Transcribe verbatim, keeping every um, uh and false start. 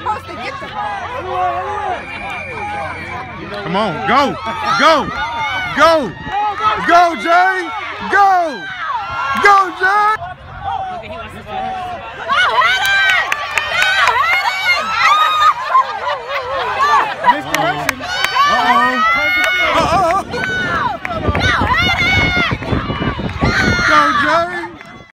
supposed to get the ball. Come on, go, go, go, go, Jay, go, go, Jay.